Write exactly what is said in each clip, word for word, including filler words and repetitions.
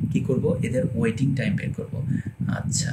কি করব, এদের ওয়েটিং টাইম বের করব। আচ্ছা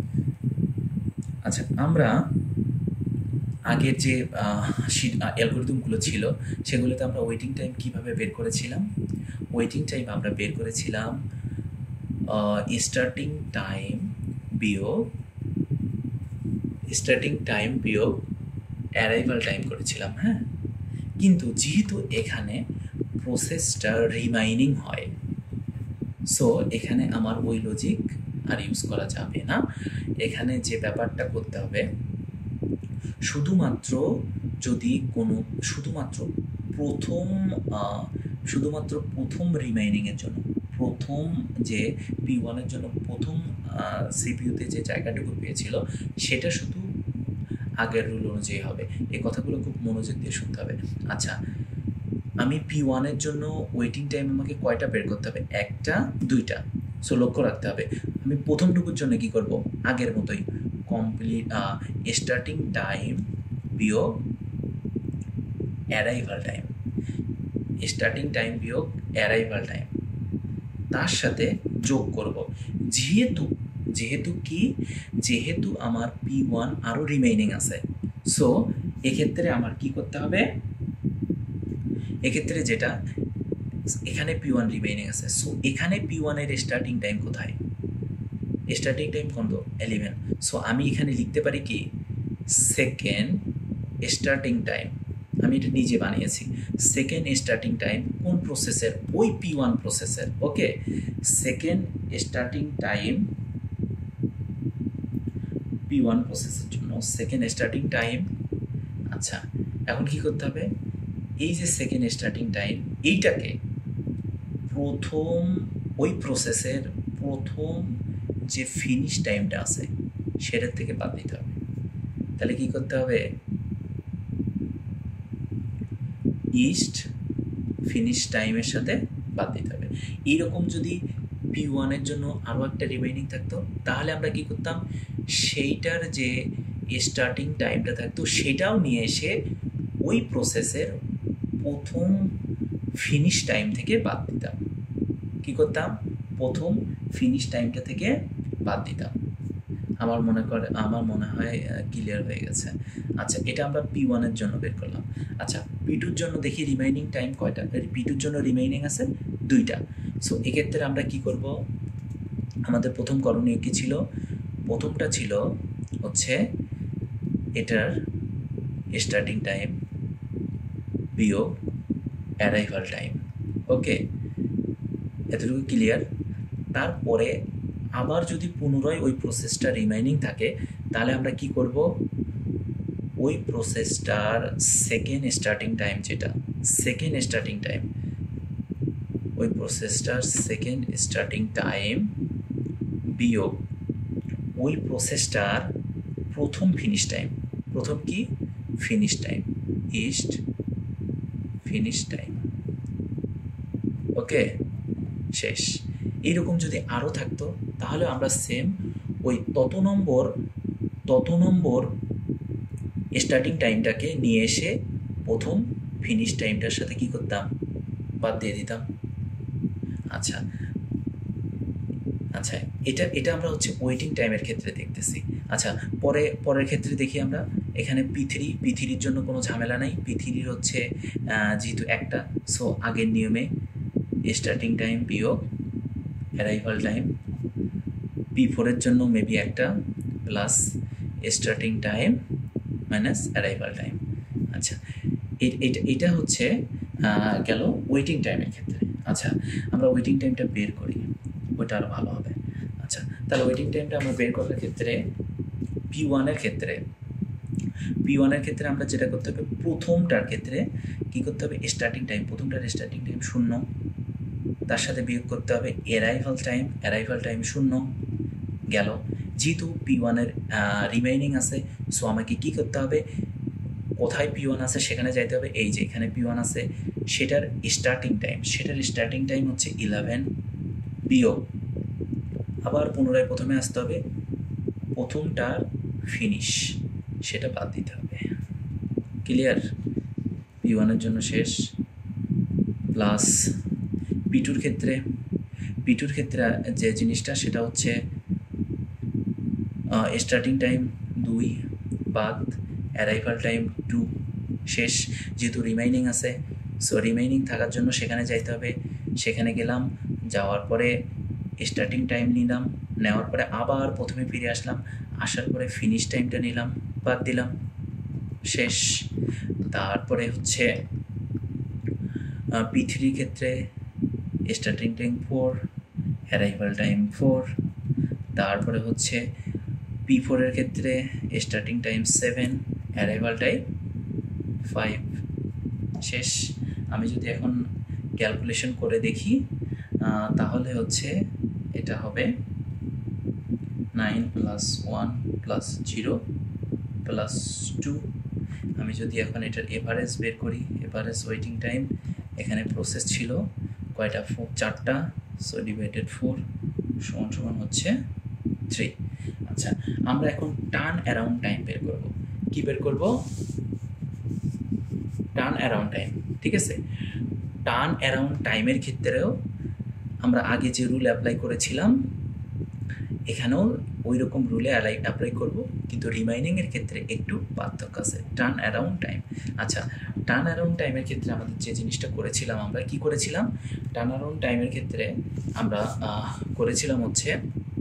আচ্ছা আমরা আগের যে অ্যালগরিদমগুলো ছিল সেগুলোতে আমরা ওয়েটিং টাইম কিভাবে বের করেছিলাম? ওয়েটিং টাইম আমরা বের করেছিলাম স্টার্টিং টাইম বিয়োগ স্টার্টিং টাইম বিয়োগ অ্যারাইভাল টাইম করেছিলাম। হ্যাঁ, কিন্তু যেহেতু এখানে প্রসেসটা রিমাইনিং হয়, সো এখানে আমার ওই লজিক আর ইউজ করা যাবে না। এখানে যে ব্যাপারটা করতে হবে, শুধুমাত্র যদি কোনো শুধুমাত্র প্রথম শুধুমাত্র প্রথম রিমাইনিংয়ের জন্য, প্রথম যে পি ওয়ানের জন্য প্রথম সিপিইউতে যে জায়গাটুকু পেয়েছিল সেটা শুধু আগের রুল অনুযায়ী হবে। এই কথাগুলো খুব মনোযোগ দিয়ে শুনতে হবে। আচ্ছা, আমি পি ওয়ানের জন্য ওয়েটিং টাইম আমাকে কয়টা বের করতে হবে? একটা, দুইটা। সো লক্ষ্য রাখতে হবে, আমি প্রথমটুকুর জন্য কি করব, আগের মতোই কমপ্লিট স্টার্টিং টাইম বিয়োগ অ্যারাইভাল টাইম, স্টার্টিং টাইম বিয়োগ অ্যারাইভাল টাইম, তার সাথে যোগ করব। যেহেতু যেহেতু কি যেহেতু আমার পি ওয়ান আরও রিমেইনিং আছে, সো এক্ষেত্রে আমার কি করতে হবে, এক্ষেত্রে যেটা এখানে পি ওয়ান রিমেইনিং আছে, সো এখানে পি ওয়ানের স্টার্টিং টাইম কোথায়? স্টার্টিং টাইম কত? ইলেভেন। সো আমি এখানে লিখতে পারি কি, সেকেন্ড স্টার্টিং টাইম, আমি এটা নিজে বানিয়েছি, সেকেন্ড স্টার্টিং টাইম কোন প্রসেসের? ওই পি ওয়ান প্রসেসের। Okay, second starting time P one প্রসেসের জন্য সেকেন্ড স্টার্টিং টাইম। আচ্ছা, এখন কি করতে হবে, এই যে সেকেন্ড স্টার্টিং টাইম এইটাকে প্রথম ওই প্রসেসের প্রথম যে ফিনিশ টাইমটা আছে সেটার থেকে বাদ দিতে হবে। তাহলে কি করতে হবে, ইস্ট ফিনিশ টাইমের সাথে বাদ দিতে হবে। এইরকম যদি পি ওয়ানের জন্য আরও একটা রিমাইনিং থাকতো তাহলে আমরা কি করতাম, সেইটার যে স্টার্টিং টাইমটা থাকতো সেটাও নিয়ে এসে ওই প্রসেসের প্রথম ফিনিশ টাইম থেকে বাদ দিতাম। কি করতাম, প্রথম ফিনিশ টাইমটা থেকে বাদ দিতাম। আমার মনে করে আমার মনে হয় ক্লিয়ার হয়ে গেছে। আচ্ছা, এটা আমরা পি ওয়ানের জন্য বের করলাম। আচ্ছা, পি টুর জন্য দেখি রিমাইনিং টাইম কয়টা? পি টুর জন্য রিমাইনিং আছে দুইটা। সো এক্ষেত্রে আমরা কি করব, আমাদের প্রথম করণীয় কী ছিল? প্রথমটা ছিল হচ্ছে এটার স্টার্টিং টাইম বিয়োগ অ্যারাইভাল টাইম। ওকে, এতটুকু ক্লিয়ার? তারপরে আবার যদি পুনরায় ওই প্রসেসটা রিমাইনিং থাকে তাহলে আমরা কি করব, ওই প্রসেসটার সেকেন্ড স্টার্টিং টাইম যেটা সেকেন্ড স্টার্টিং টাইম ওই প্রসেসটার সেকেন্ড স্টার্টিং টাইম বিয়োগ ওই প্রসেসটার প্রথম ফিনিশ টাইম। প্রথম কি? ফিনিশ টাইম, ইস্ট ফিনিশ টাইম। ওকে, শেষ। এইরকম যদি আরও থাকতো তাহলে আমরা সেম ওই তত নম্বর তত নম্বর স্টার্টিং টাইমটাকে নিয়ে এসে প্রথম ফিনিশ টাইমটার সাথে কি করতাম, বাদ দিয়ে দিতাম। আচ্ছা আচ্ছা এটা এটা আমরা হচ্ছে ওয়েটিং টাইমের ক্ষেত্রে দেখতেছি। আচ্ছা, পরে পরের ক্ষেত্রে দেখি আমরা এখানে পি থ্রি পি থ্রির জন্য কোনো ঝামেলা নাই। পি থ্রির হচ্ছে যেহেতু একটা, সো আগের নিয়মে স্টার্টিং টাইম বিয়োগ অ্যারাইভাল টাইম। পি ফোরের জন্য মেবি একটা plus starting time minus arrival time. আচ্ছা, এটা এটা হচ্ছে গেল ওয়েটিং টাইমের ক্ষেত্রে। আচ্ছা, আমরা ওয়েটিং টাইমটা বের করি, ওইটা আরও ভালো হবে। আচ্ছা, তাহলে ওয়েটিং টাইমটা আমরা বের করার ক্ষেত্রে পি ওয়ানের ক্ষেত্রে পি ওয়ানের ক্ষেত্রে আমরা যেটা করতে হবে, প্রথমটার ক্ষেত্রে কী করতে হবে, স্টার্টিং টাইম প্রথমটার স্টার্টিং টাইম শূন্য, তার সাথে বিয়োগ করতে হবে অ্যারাইভাল টাইম, অ্যারাইভাল টাইম শূন্য গেল। যেহেতু পি ওয়ানের রিমাইনিং আছে, সো আমাকে কী করতে হবে, কোথায় পি ওয়ান আছে সেখানে যাইতে হবে। এই যে এখানে পি ওয়ান আছে সেটার স্টার্টিং টাইম সেটার স্টার্টিং টাইম হচ্ছে ইলেভেন বিয়োগ আবার পুনরায় প্রথমে আসতে হবে প্রথমটার ফিনিশ, সেটা বাদ দিতে হবে। ক্লিয়ার? পি ওয়ানের জন্য শেষ। প্লাস পি টুর ক্ষেত্রে পি টুর ক্ষেত্রে যে জিনিসটা সেটা হচ্ছে স্টার্টিং টাইম দুই বাদ অ্যারাইভাল টাইম টু শেষ, যেহেতু রিমাইনিং আছে সো রিমাইনিং থাকার জন্য সেখানে যাইতে হবে, সেখানে গেলাম, যাওয়ার পরে স্টার্টিং টাইম নিলাম, নেওয়ার পরে আবার প্রথমে ফিরে আসলাম, আসার পরে ফিনিশ টাইমটা নিলাম, বাদ দিলাম, শেষ। তারপরে হচ্ছে পি থ্রির ক্ষেত্রে starting time four, arrival time four, তারপরে হচ্ছে পি ফোরের ক্ষেত্রে starting time seven, arrival time five, শেষ। আমি যদি এখন ক্যালকুলেশন করে দেখি তাহলে হচ্ছে এটা হবে nine plus one plus zero plus two. আমি যদি এখন এটার এভারেজ বের করি, এভারেজ ওয়েটিং টাইম এখানে প্রসেস ছিল কয়টা, ফোর চারটা, সো ডিভাইডেড ফোর সমান সমান হচ্ছে থ্রি। আচ্ছা, আমরা এখন টার্ন অ্যারাউন্ড টাইম বের করব। কি বের করব? টার্ন অ্যারাউন্ড টাইম, ঠিক আছে। টার্ন অ্যারাউন্ড টাইমের ক্ষেত্রেও আমরা আগে যে রুল অ্যাপ্লাই করেছিলাম এখানেও ওই রকম রুলে অ্যাপ্লাই করব, কিন্তু রিমাইনিংয়ের ক্ষেত্রে একটু পার্থক্য আছে। টার্ন অ্যারাউন্ড টাইম, আচ্ছা টার্ন অ্যারাউন্ড টাইমের ক্ষেত্রে আমাদের যে জিনিসটা করেছিলাম, আমরা কি করেছিলাম, টার্ন অ্যারাউন্ড টাইমের ক্ষেত্রে আমরা করেছিলাম হচ্ছে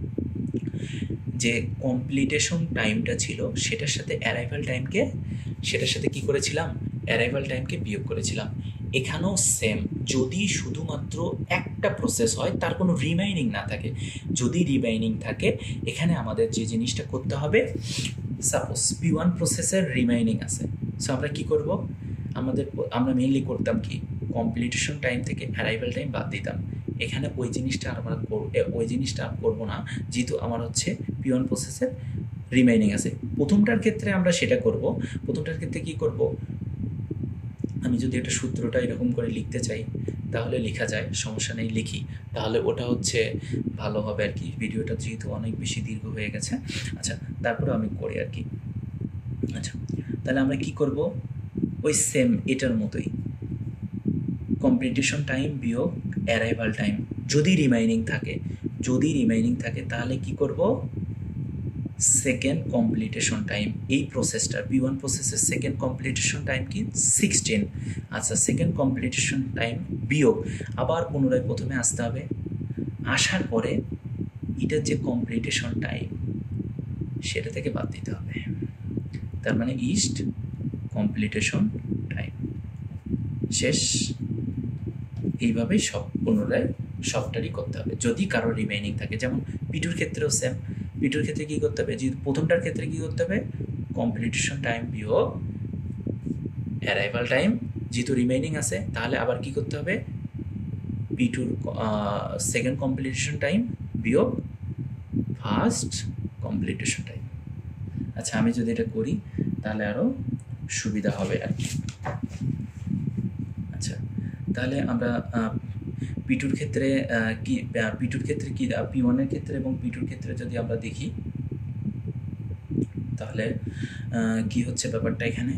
যে কমপ্লিটেশন টাইমটা ছিল সেটার সাথে অ্যারাইভাল টাইমকে সেটার সাথে কি করেছিলাম, অ্যারাইভাল টাইমকে বিয়োগ করেছিলাম। এখানেও সেম, যদি শুধুমাত্র একটা প্রসেস হয় তার কোনো রিমাইনিং না থাকে, যদি রিমাইনিং থাকে এখানে আমাদের যে জিনিসটা করতে হবে, সাপোজ পি ওয়ান প্রসেসের রিমাইনিং আছে, সো আমরা কি করব, আমাদের আমরা মেনলি করতাম কি, কমপ্লিটেশন টাইম থেকে অ্যারাইভাল টাইম বাদ দিতাম। এখানে ওই জিনিসটা আমরা ওই জিনিসটা করবো না, যেহেতু আমার হচ্ছে পি ওয়ান প্রসেসের রিমাইনিং আছে। প্রথমটার ক্ষেত্রে আমরা সেটা করব। প্রথমটার ক্ষেত্রে কি করব, আমি যদি এটা সূত্রটা এরকম করে লিখতে চাই তাহলে লেখা যায়, সমস্যা নেই, লিখি, তাহলে ওটা হচ্ছে ভালো হবে আর কি। ভিডিওটা যেহেতু অনেক বেশি দীর্ঘ হয়ে গেছে, আচ্ছা তারপরে আমি করি আর কি। আচ্ছা তাহলে আমরা কি করব, ওই সেম এটার মতোই, কমপ্লিটেশন টাইম বিয়োগ অ্যারাইভাল টাইম, যদি রিমাইনিং থাকে, যদি রিমাইনিং থাকে তাহলে কি করব, সেকেন্ড কমপ্লিটেশন টাইম, এই প্রসেসটার পি ওয়ান প্রসেসের সেকেন্ড কমপ্লিটেশন টাইম কি সিক্সটিন। আচ্ছা সেকেন্ড কমপ্লিটেশন টাইম বিয়োগ, আবার পুনরায় প্রথমে আসতে হবে, আসার পরে এটার যে কমপ্লিটেশন টাইম সেটা থেকে বাদ দিতে হবে, তার মানে ইস্ট কমপ্লিটেশন টাইম, শেষ। এইভাবেই সব পুনরায় সবটারই করতে হবে যদি কারো রিমাইনিং থাকে। যেমন পিটুর ক্ষেত্রেও সেম, পিটুর ক্ষেত্রে কী করতে হবে, যে প্রথমটার ক্ষেত্রে কী করতে হবে, কমপ্লিটেশন টাইম বিয়োগ অ্যারাইভাল টাইম, যেহেতু রিমাইনিং আছে তাহলে আবার কি করতে হবে, পিটুর সেকেন্ড কমপ্লিটেশন টাইম বিয়োগ ফার্স্ট কমপ্লিটেশন টাইম। আচ্ছা আমি যদি এটা করি তাহলে আরও সুবিধা হবে আর কি। আচ্ছা তাহলে আমরা পিটুর ক্ষেত্রে কি, পিটুর ক্ষেত্রে কি, পি ওয়ানের ক্ষেত্রে এবং পিটুর ক্ষেত্রে যদি আমরা দেখি তাহলে কি হচ্ছে ব্যাপারটা, এখানে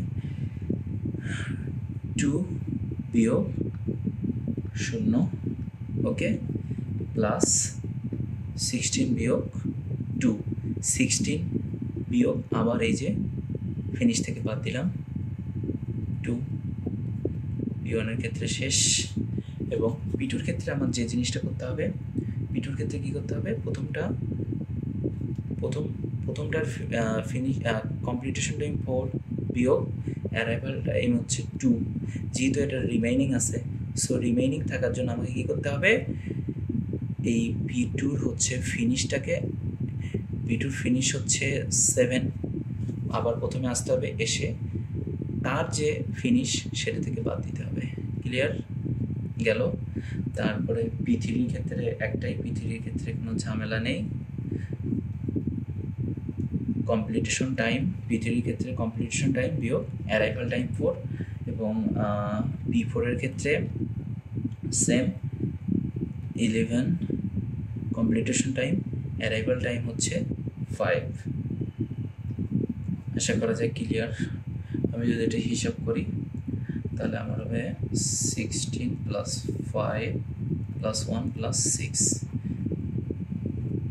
টু বিয়োগ শূন্য, ওকে, প্লাস সিক্সটিন বিয়োগ টু, সিক্সটিন বিয়োগ আবার এই যে ফিনিশ থেকে বাদ দিলাম টু, পি ওয়ানের ক্ষেত্রে শেষ। এবং পিটুর ক্ষেত্রে আমার যে জিনিসটা করতে হবে, পিটুর ক্ষেত্রে কী করতে হবে, প্রথমটা প্রথম প্রথমটার ফিনিশ কমপ্লিটেশন টাইম ফোর বিয়োগ অ্যারাইভাল টাইম হচ্ছে টু, যেহেতু এটা রিমাইনিং আছে সো রিমাইনিং থাকার জন্য আমাকে কী করতে হবে, এই পি টুর হচ্ছে ফিনিশটাকে, পি টুর ফিনিশ হচ্ছে সেভেন, আবার প্রথমে আসতে হবে, এসে তার যে ফিনিশ সেটা থেকে বাদ দিতে হবে, ক্লিয়ার গেল। তারপরে পি থ্রির ক্ষেত্রে একটাই, পি থ্রির ক্ষেত্রে কোনো ঝামেলা নেই, কমপ্লিটেশন টাইম, পি থ্রির ক্ষেত্রে কমপ্লিটেশন টাইম বিয়োগ অ্যারাইভাল টাইম ফোর, এবং পি ফোরের ক্ষেত্রে same eleven completion time, arrival time হচ্ছে ফাইভ। আশা করা যায় ক্লিয়ার। আমি যদি এটা হিসাব করি তাহলে আমার হবে sixteen plus five plus one plus six,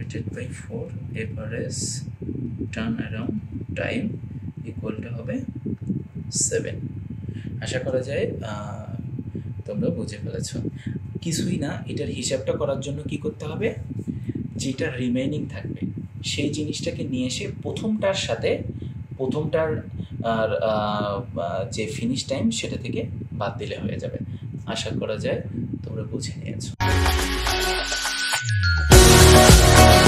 divided by four average turnaround time equal to হবে সেভেন। আশা করা যায় তোমরা বুঝে ফেলেছ। কিছুই না, এটার হিসাবটা করার জন্য কি করতে হবে, যেটা রিমেইনিং থাকবে সেই জিনিসটাকে নিয়ে এসে প্রথমটার সাথে প্রথমটার আর যে ফিনিশ টাইম সেটা থেকে বাদ দিলে হয়ে যাবে। আশা করা যায় তোমরা বুঝে নিয়েছো।